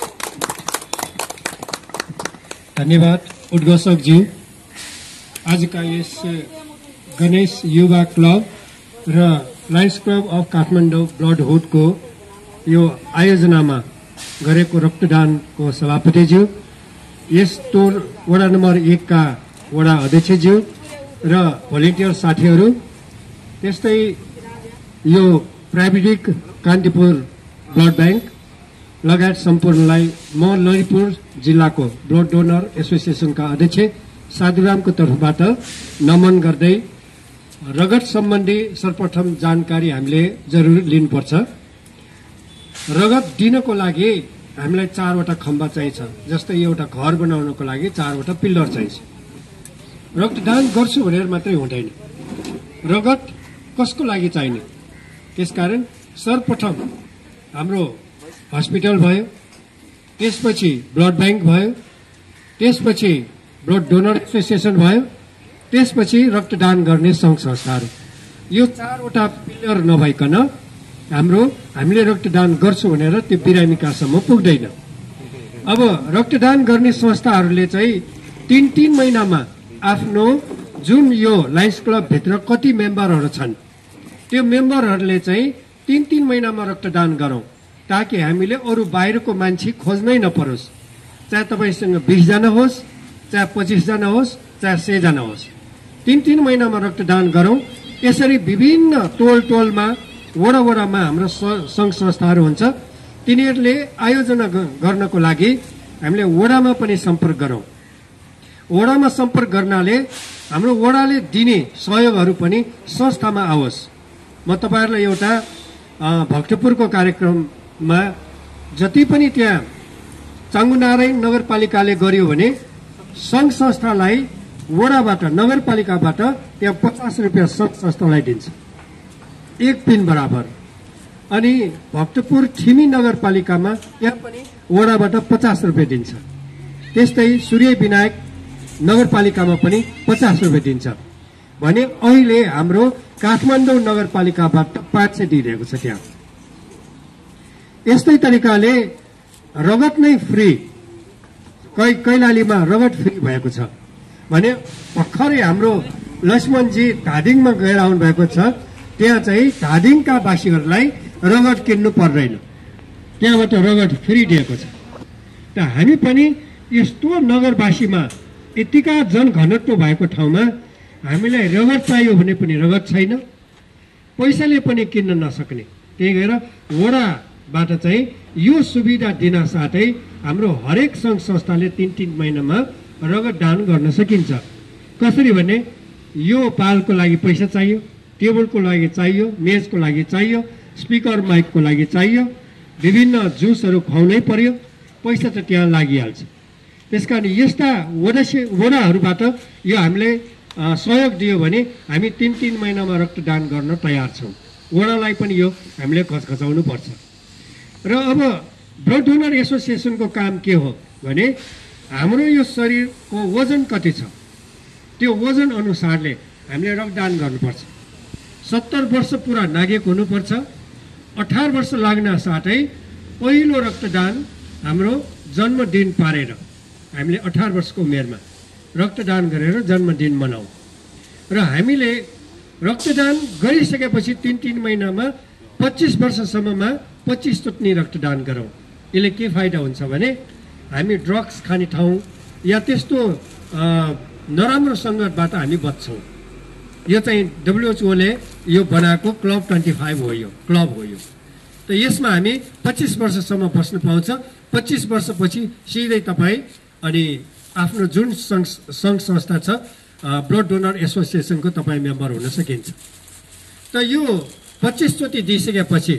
धन्यवाद उद्घोषकज्यू। आजका यस गणेश युवा क्लब र लायन्स क्लब अफ काठमाडौँ ब्लडहुडको यो आयोजनामा गरेको रक्तदानको सभापतिज्यू, यस टोल वडा नम्बर एकका वडा अध्यक्षज्यू र भोलिन्टियर साथीहरू, त्यस्तै यो प्राविधिक कान्तिपुर ब्लड ब्याङ्क लगायत सम्पूर्णलाई म ललितपुर जिल्लाको ब्लड डोनर एसोसिएसनका अध्यक्ष साधुरामको तर्फबाट नमन गर्दै रगत सम्बन्धी सर्वप्रथम जानकारी हामीले जरुर लिनुपर्छ। रगत दिनको लागि हामीलाई चारवटा खम्बा चाहिन्छ। जस्तै एउटा घर बनाउनको लागि चारवटा पिल्लर चाहिन्छ। रक्तदान गर्छु भनेर मात्रै हुँदैन। रगत कसको लागि चाहिने? त्यसकारण सर्वप्रथम हाम्रो हस्पिटल भयो, त्यसपछि ब्लड ब्याङ्क भयो, त्यसपछि ब्लड डोनर एसोसिएसन भयो, त्यसपछि रक्तदान गर्ने सङ्घ संस्थाहरू। यो चारवटा पिलर नभइकन हाम्रो हामीले रक्तदान गर्छौँ भनेर त्यो बिरामीकासम्म पुग्दैन। अब रक्तदान गर्ने संस्थाहरूले चाहिँ तीन तीन महिनामा आफ्नो जुन यो लायन्स क्लबभित्र कति मेम्बरहरू छन् त्यो मेम्बरहरूले चाहिँ तीन तीन महिनामा रक्तदान गरौँ, ताकि हामीले अरू बाहिरको मान्छे खोज्नै नपरोस्। चाहे तपाईँसँग बिसजना होस्, चाहे पच्चिसजना होस्, चाहे सयजना होस्, तीन तीन महिनामा रक्तदान गरौँ। यसरी विभिन्न टोल टोलमा वडा वडामा हाम्रो सङ्घ संस्थाहरू हुन्छ, तिनीहरूले आयोजना गर्नको लागि हामीले वडामा पनि सम्पर्क गरौँ। वडामा सम्पर्क गर्नाले हाम्रो वडाले दिने सहयोगहरू पनि संस्थामा आओस्। म तपाईँहरूलाई एउटा भक्तपुरको कार्यक्रममा जति पनि त्यहाँ चाङ्गुनारायण नगरपालिकाले गर्यो भने सङ्घ संस्थालाई वडाबाट नगरपालिकाबाट त्यहाँ पचास रुपियाँ सङ्घ संस्थालाई दिन्छ, एक पिन बराबर। अनि भक्तपुर थिमी नगरपालिकामा यहाँ पनि वडाबाट पचास रुपियाँ दिन्छ। त्यस्तै सूर्य विनायक नगरपालिकामा पनि पचास रुपियाँ दिन्छ भने अहिले हाम्रो काठमाडौँ नगरपालिकाबाट पाँच सय दिइरहेको छ। त्यहाँ यस्तै तरिकाले रगत नै फ्री, कै कैलालीमा रगत फ्री भएको छ भने भर्खरै हाम्रो लक्ष्मणजी धादिङमा गएर आउनु भएको छ। त्यहाँ चाहिँ धादिङका वासीहरूलाई रगत किन्नु पर्दैन, त्यहाँबाट रगत फ्री दिएको छ। त हामी पनि यस्तो नगरवासीमा यतिका जनघनत्व भएको ठाउँमा हामीलाई रगत चाहियो भने पनि रगत छैन, पैसाले पनि किन्न नसक्ने। त्यही भएर वडाबाट चाहिँ यो सुविधा दिन साथै हाम्रो हरेक सङ्घ संस्थाले तीन तीन महिनामा रगत दान गर्न सकिन्छ। कसरी भने यो पालको लागि पैसा चाहियो, टेबलको लागि चाहियो, मेजको लागि चाहियो, स्पिकर माइकको लागि चाहियो, विभिन्न जुसहरू खुवाउनै पर्यो, पैसा त त्यहाँ लागिहाल्छ। त्यसकारण यस्ता वडा वडाहरूबाट यो हामीले सहयोग दियो भने हामी तीन तीन महिनामा रक्तदान गर्न तयार छौँ। वडालाई पनि यो हामीले खचखचाउनु पर्छ। र अब ब्लड डोनर एसोसिएसनको काम के हो भने हाम्रो यो शरीरको वजन कति छ त्यो वजन अनुसारले हामीले रक्तदान गर्नुपर्छ। सत्तर वर्ष पुरा नागेको हुनुपर्छ। अठार वर्ष लाग्न साथै पहिलो रक्तदान हाम्रो जन्मदिन पारेर हामीले अठार वर्षको उमेरमा रक्तदान गरेर जन्मदिन मनाऊ। र हामीले रक्तदान गरिसकेपछि तीन तीन महिनामा पच्चिस वर्षसम्ममा पच्चिस चोटि रक्तदान गरौँ। यसले के फाइदा हुन्छ भने हामी ड्रग्स खाने ठाउँ या त्यस्तो नराम्रो सङ्गतबाट हामी बच्छौँ। यो चाहिँ डब्लुएचओले यो बनाएको क्लब ट्वेन्टी फाइभ हो, यो क्लब हो यो। त यसमा हामी पच्चिस वर्षसम्म बस्नु पाउँछ। पच्चिस वर्षपछि सिधै तपाईँ अनि आफ्नो जुन सङ्घ सङ्घ संस्था छ ब्लड डोनर एसोसिएसनको तपाईँ मेम्बर हुन सकिन्छ। त यो पच्चिस चोटि दिइसकेपछि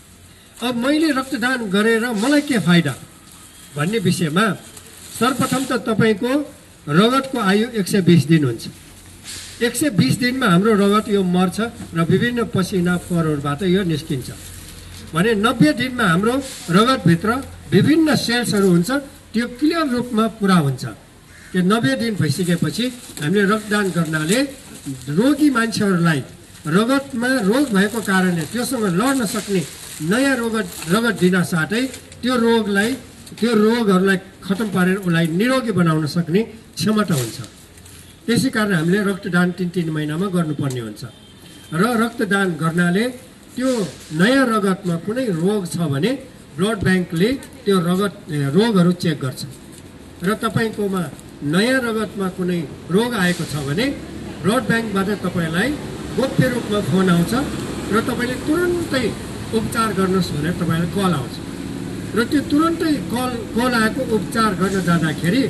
अब मैले रक्तदान गरेर मलाई के फाइदा भन्ने विषयमा सर्वप्रथम त तपाईँको रगतको आयु एक सय बिस दिन हुन्छ। एक सय बिस दिनमा हाम्रो रगत यो मर्छ र विभिन्न पसिना फोहोरहरूबाट यो निस्किन्छ भने नब्बे दिनमा हाम्रो रगतभित्र विभिन्न सेल्सहरू हुन्छ, त्यो क्लियर रूपमा पुरा हुन्छ। त्यो नब्बे दिन भइसकेपछि हामीले रक्तदान गर्नाले रोगी मान्छेहरूलाई रगतमा रोग भएको कारणले त्योसँग लड्न सक्ने नयाँ रगत रगत दिन साथै त्यो रोगलाई त्यो रोगहरूलाई खतम पारेर उसलाई निरोगी बनाउन सक्ने क्षमता हुन्छ। त्यसै कारण हामीले रक्तदान तिन तिन महिनामा गर्नुपर्ने हुन्छ। र रक्तदान गर्नाले त्यो नयाँ रगतमा कुनै रोग छ भने ब्लड ब्याङ्कले त्यो रगत रोगहरू चेक गर्छ र तपाईँकोमा नयाँ रगतमा कुनै रोग आएको छ भने ब्लड ब्याङ्कबाट तपाईँलाई गोप्य रूपमा फोन आउँछ र तपाईँले तुरन्तै उपचार गर्नुहोस् भनेर तपाईँलाई कल आउँछ र त्यो तुरन्तै कल कल आएको उपचार गर्न जाँदाखेरि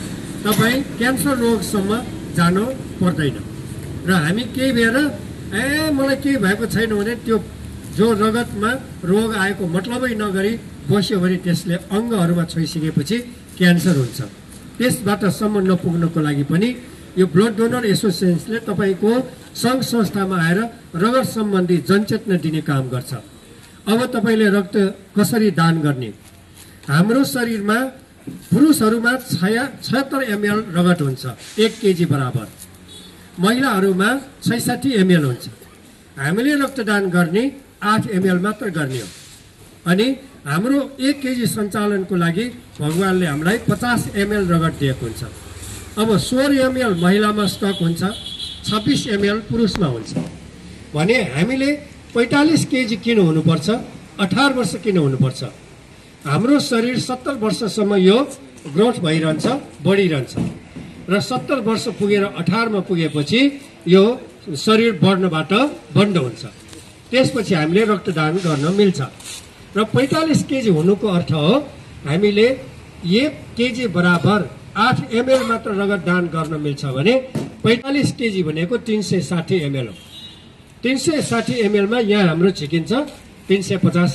तपाईँ क्यान्सर रोगसम्म जानु पर्दैन र हामी केही बेर ए मलाई केही भएको छैन भने त्यो जो रगतमा रोग आएको मतलबै नगरी बस्यो भने त्यसले अङ्गहरूमा छोइसकेपछि क्यान्सर हुन्छ। त्यसबाट सम्म नपुग्नको लागि पनि यो ब्लड डोनर एसोसिएसनले तपाईँको सङ्घ संस्थामा आएर रगत सम्बन्धी जनचेतना दिने काम गर्छ। अब तपाईँले रक्त कसरी दान गर्ने? हाम्रो शरीरमा पुरुषहरूमा छया छत्तर एमएल रगत हुन्छ एक केजी बराबर, महिलाहरूमा छैसाठी एमएल हुन्छ। हामीले रक्तदान गर्ने आठ एमएल मात्र गर्ने हो अनि हाम्रो एक केजी सञ्चालनको लागि भगवानले हामीलाई पचास एमएल रगत दिएको हुन्छ। अब सोह्र एमएल महिलामा स्टक हुन्छ, छब्बिस एमएल पुरुषमा हुन्छ भने हामीले पैँतालिस केजी किन हुनुपर्छ, अठार वर्ष किन हुनुपर्छ? हाम्रो शरीर सत्तर वर्षसम्म यो ग्रोथ भइरहन्छ, बढिरहन्छ र सत्तर वर्ष पुगेर अठारमा पुगेपछि यो शरीर बढ्नबाट बन्द हुन्छ। त्यसपछि हामीले रक्तदान गर्न मिल्छ र पैँतालिस केजी हुनुको अर्थ हो हामीले एक केजी बराबर आठ एमएल मात्र रगत दान गर्न मिल्छ भने पैँतालिस केजी भनेको तीन सय साठी एमएल हो। तीन सय साठी एमएलमा यहाँ हाम्रो छिकिन्छ तीन सय पचास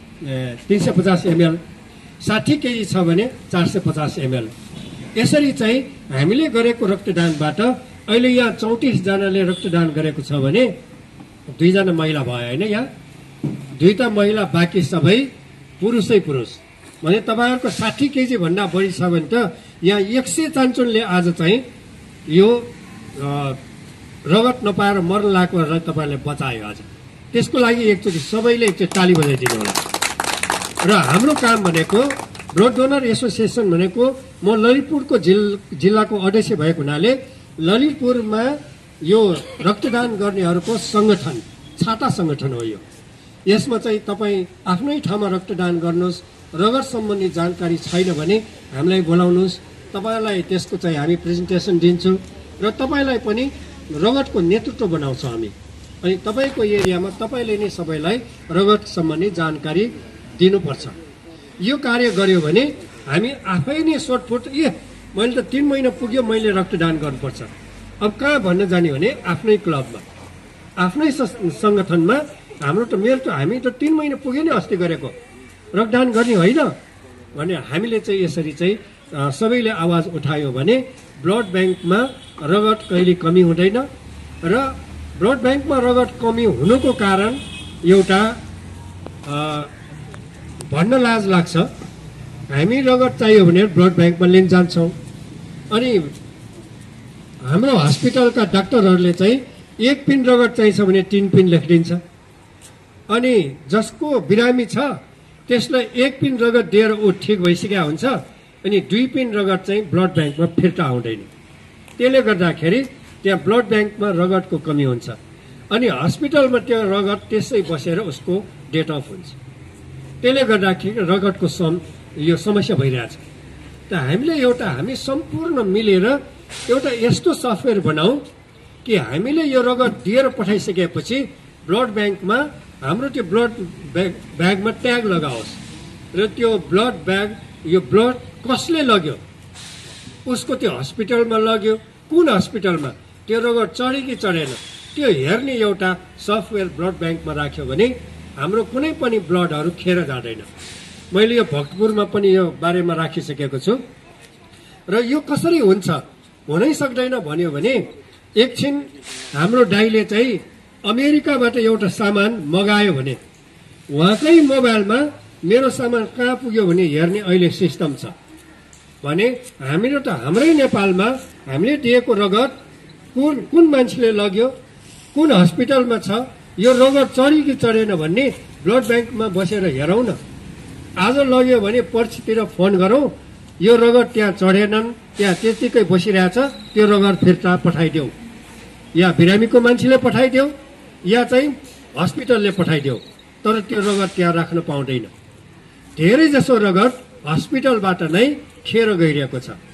तीन सय पचास एमएल, साठी केजी छ भने चार सय पचास एमएल। यसरी चाहिँ हामीले गरेको रक्तदानबाट अहिले यहाँ चौतिसजनाले रक्तदान गरेको छ भने दुईजना महिला भयो होइन, यहाँ दुईटा महिला, बाँकी सबै पुरुषै पुरुष भने तपाईँहरूको साठी केजी भन्दा बढी छ भने त यहाँ एक सय चान्चुनले आज चाहिँ यो रगत नपाएर मर्न लागेकोहरूलाई तपाईँले बचायो आज। त्यसको लागि एकचोटि सबैले एकचोटि ताली बजाइदिनु होला। र हाम्रो काम भनेको ब्लड डोनर एसोसिएसन भनेको म ललितपुरको जिल् जिल्लाको अध्यक्ष भएको हुनाले ललितपुरमा यो रक्तदान गर्नेहरूको सङ्गठन, छाता सङ्गठन हो यो। यसमा चाहिँ तपाईँ आफ्नै ठाउँमा रक्तदान गर्नुहोस्, रगत सम्बन्धी जानकारी छैन भने हामीलाई बोलाउनुहोस्, तपाईँलाई त्यसको चाहिँ हामी प्रेजेन्टेसन दिन्छौँ र तपाईँलाई पनि रगतको नेतृत्व बनाउँछौँ हामी। अनि तपाईँको एरियामा तपाईँले नै सबैलाई रगत सम्बन्धी जानकारी दिनुपर्छ। यो कार्य गर्यो भने हामी आफै नै सोटफुट ए मैले त तिन महिना पुग्यो मैले रक्तदान गर्नुपर्छ। अब कहाँ भन्न जाने भने आफ्नै क्लबमा, आफ्नै सङ्गठनमा हाम्रो त मेरो त हामी त तिन महिना पुग्यो नि अस्ति गरेको, रक्तदान गर्ने होइन भने हामीले चाहिँ यसरी चाहिँ सबैले आवाज उठायो भने ब्लड ब्याङ्कमा रगत कहिले कमी हुँदैन। र ब्लड ब्याङ्कमा रगत कमी हुनुको कारण एउटा भन्न लाज लाग्छ, हामी रगत चाहियो भने ब्लड ब्याङ्कमा लिन जान्छौँ अनि हाम्रो हस्पिटलका डाक्टरहरूले चाहिँ एक पिन रगत चाहिन्छ भने तिन पिन लेखिदिन्छ अनि जसको बिरामी छ त्यसलाई एक पिन रगत दिएर ऊ ठिक भइसकेका हुन्छ अनि दुई पिन रगत चाहिँ ब्लड ब्याङ्कमा फिर्ता आउँदैन। त्यसले गर्दाखेरि त्यहाँ ब्लड ब्याङ्कमा रगतको कमी हुन्छ अनि हस्पिटलमा त्यो रगत त्यसै बसेर उसको डेट अफ हुन्छ। त्यसले गर्दाखेरि रगतको सम यो समस्या भइरहेछ। त हामीले एउटा हामी सम्पूर्ण मिलेर एउटा यस्तो सफ्टवेयर बनाऊ कि हामीले यो रगत दिएर पठाइसकेपछि ब्लड ब्याङ्कमा हाम्रो त्यो ब्लड ब्याग ब्यागमा ट्याग लगाओस् र त्यो ब्लड ब्याग यो ब्लड कसले लग्यो, उसको त्यो हस्पिटलमा लग्यो, कुन हस्पिटलमा त्यो रगत चढ्यो कि चढेन त्यो हेर्ने एउटा सफ्टवेयर ब्लड ब्याङ्कमा राख्यो भने हाम्रो कुनै पनि ब्लडहरू खेर जाँदैन। मैले यो भक्तपुरमा पनि यो बारेमा राखिसकेको छु र यो कसरी हुन्छ हुनै सक्दैन भन्यो भने एकछिन हाम्रो दाइले चाहिँ अमेरिकाबाट एउटा सामान मगायो भने उहाँकै मोबाइलमा मेरो सामान कहाँ पुग्यो भने हेर्ने अहिले सिस्टम छ भने हामीले त हाम्रै नेपालमा हामीले दिएको रगत कुन कुन मान्छेले लग्यो, कुन हस्पिटलमा छ, यो रगत चढ्यो कि चढेन भन्ने ब्लड ब्याङ्कमा बसेर हेरौँ न। आज लग्यो भने पर्सितिर फोन गरौँ, यो रगत त्यहाँ चढेनन्, त्यहाँ त्यतिकै बसिरहेछ, त्यो रगत फिर्ता पठाइदेऊ, या बिरामीको मान्छेले पठाइदेऊ या चाहिँ हस्पिटलले पठाइदेऊ, तर त्यो रगत त्यहाँ राख्न पाउँदैन। धेरै जसो रगत हस्पिटलबाट नै खेर गइरहेको छ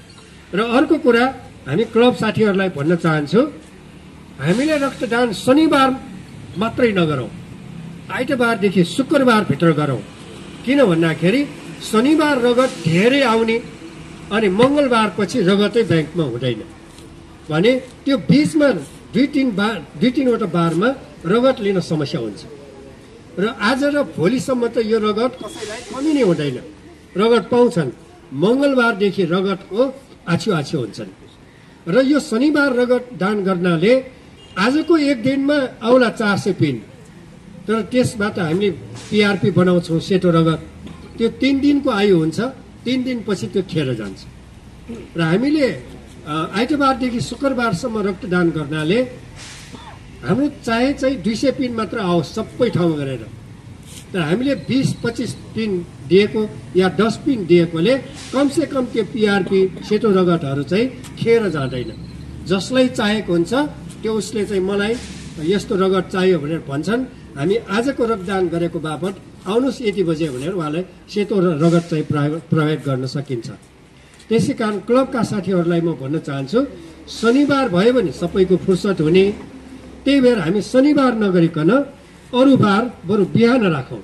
र अर्को कुरा हामी क्लब साथीहरूलाई भन्न चाहन्छु, हामीले रक्तदान शनिबार मात्रै नगरौँ, आइतबारदेखि शुक्रबार भित्र गरौँ। किन भन्दाखेरि शनिबार रगत धेरै आउने अनि मङ्गलबार पछि रगतै ब्याङ्कमा हुँदैन भने त्यो बिचमा दुई तिन बार दुई तिनवटा बारमा रगत लिन समस्या हुन्छ र आज र भोलिसम्म त यो रगत कसैलाई कमी नै हुँदैन, रगत पाउँछन्। मङ्गलबारदेखि रगतको आछ्यो आछ्यो हुन्छन् र यो शनिबार रगत दान गर्नाले आजको एक दिनमा आउला चार सय पिन, तर त्यसबाट हामीले पिआरपी बनाउँछौँ सेतो रगत, त्यो तिन दिनको आयु हुन्छ, तिन दिनपछि त्यो खेर जान्छ र हामीले आइतबारदेखि शुक्रबारसम्म रक्तदान गर्नाले हाम्रो चाहे चाहिँ दुई सय पिन मात्र आओस् सबै ठाउँमा गरेर, तर हामीले बिस पच्चिस पिन दिएको या दस पिन दिएकोले कमसे कम त्यो पिआरपी सेतो रगतहरू चाहिँ खेर जाँदैन। जसलाई चाहेको हुन्छ त्यो उसले चाहिँ मलाई यस्तो रगत चाहियो भनेर भन्छन्, हामी आजको रक्तदान गरेको बापत आउनुहोस् यति बजे भनेर उहाँलाई सेतो रगत चाहिँ प्रयोग गर्न सकिन्छ। त्यसै कारण क्लबका साथीहरूलाई म भन्न चाहन्छु, शनिबार भयो भने सबैको फुर्सद हुने, त्यही भएर हामी शनिबार नगरिकन अरू बार बरु बिहान राखौँ।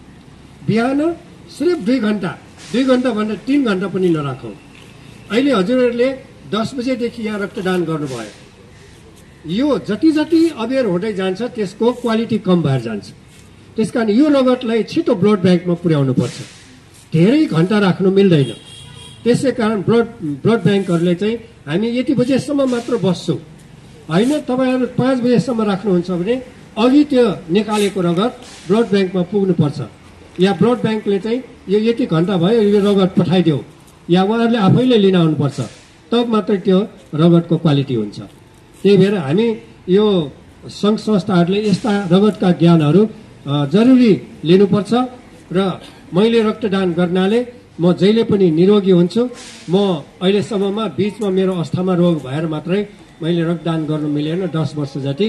बिहान सिर्फ दुई घन्टा दुई घन्टा भन्दा तिन घन्टा पनि नराखौँ। अहिले हजुरहरूले दस बजेदेखि यहाँ रक्तदान गर्नुभयो, यो जति जति अबेर हुँदै जान्छ त्यसको क्वालिटी कम भएर जान्छ। त्यस कारण यो रगतलाई छिटो ब्लड ब्याङ्कमा पुर्याउनुपर्छ, धेरै घन्टा राख्नु मिल्दैन। त्यसै कारण ब्लड ब्लड ब्याङ्कहरूले चाहिँ हामी यति बजेसम्म मात्र बस्छौँ होइन, तपाईँहरू पाँच बजेसम्म राख्नुहुन्छ भने अघि त्यो निकालेको रगत ब्लड ब्याङ्कमा पुग्नुपर्छ, या ब्लड ब्याङ्कले चाहिँ यो यति घन्टा भयो यो रगत पठाइदेऊ, या उहाँहरूले आफैले लिन आउनुपर्छ, तब मात्रै त्यो रगतको क्वालिटी हुन्छ। त्यही भएर हामी यो सङ्घ संस्थाहरूले यस्ता रगतका ज्ञानहरू जरुरी लिनुपर्छ र मैले रक्तदान गर्नाले म जहिले पनि निरोगी हुन्छु। म अहिलेसम्ममा बिचमा मेरो अस्थामा रोग भएर मात्रै मैले रक्तदान गर्नु मिलेन दस वर्ष जति।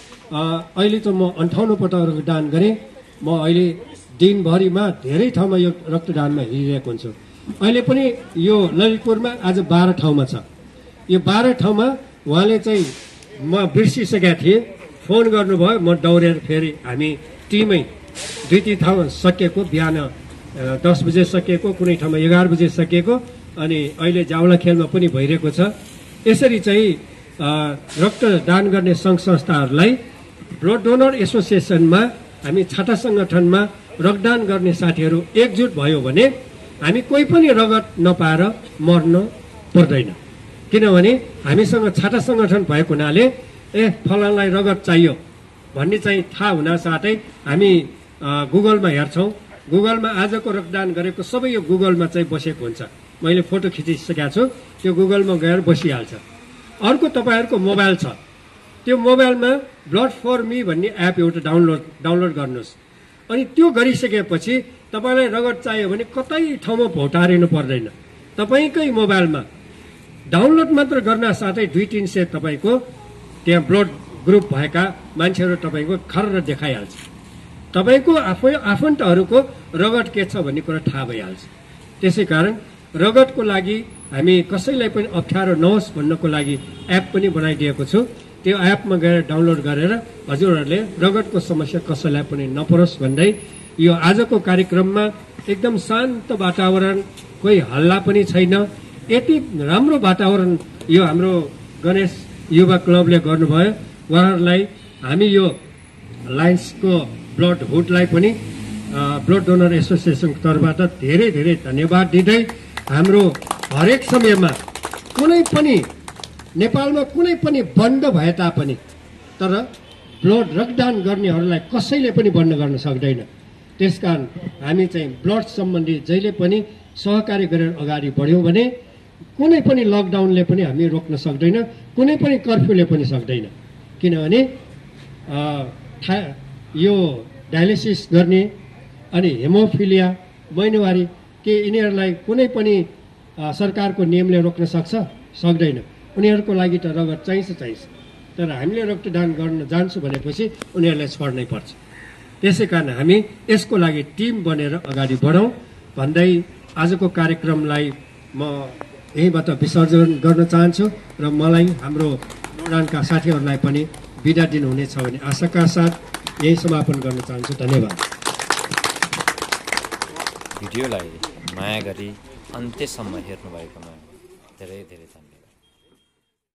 अहिले त म अन्ठाउन्न पटक रक्तदान गरेँ। म अहिले दिनभरिमा धेरै ठाउँमा यो रक्तदानमा हिँडिरहेको हुन्छु। अहिले पनि यो ललितपुरमा आज बाह्र ठाउँमा छ। यो बाह्र ठाउँमा उहाँले चाहिँ म बिर्सिसकेका थिएँ, फोन गर्नुभयो, म दौडेर फेरि हामी टिमै दुई तिन ठाउँ सकिएको, बिहान दस बजे सकिएको, कुनै ठाउँमा एघार बजे सकिएको, अनि अहिले जावला खेलमा पनि भइरहेको छ। यसरी चाहिँ रक्तदान गर्ने सङ्घ संस्थाहरूलाई ब्लड डोनर एसोसिएसनमा हामी छाटा सङ्गठनमा रक्तदान गर्ने साथीहरू एकजुट भयो भने हामी कोही पनि रगत नपाएर मर्न पर्दैन। किनभने हामीसँग छाटा सङ्गठन भएको हुनाले ए फलानलाई रगत चाहियो भन्ने चाहिँ थाहा हुन साथै हामी गुगलमा हेर्छौँ, गुगलमा आजको रक्तदान गरेको सबै यो गुगलमा चाहिँ बसेको हुन्छ। मैले फोटो खिचिसकेको छु, त्यो गुगलमा गएर बसिहाल्छ। अर्को तपाईँहरूको मोबाइल छ, त्यो मोबाइलमा ब्लड फर मी भन्ने एप एउटा डाउनलोड डाउनलोड गर्नुहोस्। अनि त्यो गरिसकेपछि तपाईँलाई रगत चाहियो भने कतै ठाउँमा भौटारिनु पर्दैन, तपाईँकै मोबाइलमा डाउनलोड मात्र गर्न साथै दुई तिन सय तपाईँको त्यहाँ ब्लड ग्रुप भएका मान्छेहरू तपाईँको खर्र देखाइहाल्छ। तपाईँको आफै आफन्तहरूको रगत के छ भन्ने कुरा थाहा भइहाल्छ। त्यसै कारण रगतको लागि हामी कसैलाई पनि अप्ठ्यारो नहोस् भन्नको लागि एप पनि बनाइदिएको छु। त्यो एपमा गएर डाउनलोड गरेर हजुरहरूले रगतको समस्या कसैलाई पनि नपरोस् भन्दै यो आजको कार्यक्रममा एकदम शान्त वातावरण, कोही हल्ला पनि छैन, यति राम्रो वातावरण यो हाम्रो गणेश युवा क्लबले गर्नुभयो। उहाँहरूलाई हामी यो लायन्सको ब्लड हुडलाई पनि ब्लड डोनर एसोसिएसनको तर्फबाट धेरै धेरै धन्यवाद दिँदै हाम्रो हरेक समयमा कुनै पनि नेपालमा कुनै पनि बन्द भए तापनि तर ब्लड रक्तदान गर्नेहरूलाई कसैले पनि बन्द गर्न सक्दैन। त्यसकारण हामी चाहिँ ब्लड सम्बन्धी जहिले पनि सहकारी गरेर अगाडि बढ्यौँ भने कुनै पनि लकडाउनले पनि हामी रोक्न सक्दैन, कुनै पनि कर्फ्यूले पनि सक्दैन। किनभने यो डायलिसिस गर्ने अनि हेमोफिलिया महिनावारी के यिनीहरूलाई कुनै पनि सरकारको नियमले रोक्न सक्छ? सक्दैन। उनीहरूको लागि त रगत चाहिन्छ चाहिन्छ, तर हामीले रक्तदान गर्न जान्छु भनेपछि उनीहरूलाई छोड्नै पर्छ। त्यसै कारण हामी यसको लागि टिम बनेर अगाडि बढौँ भन्दै आजको कार्यक्रमलाई म यहीँबाट विसर्जन गर्न चाहन्छु र मलाई हाम्रो लोकडाउनका साथीहरूलाई पनि बिदा दिनुहुनेछ भन्ने आशाका साथ यही समापन गर्न चाहन्छु। धन्यवाद। भिडियोलाई माया गरी अन्त्यसम्म हेर्नुभएकोमा धेरै धेरै धन्यवाद।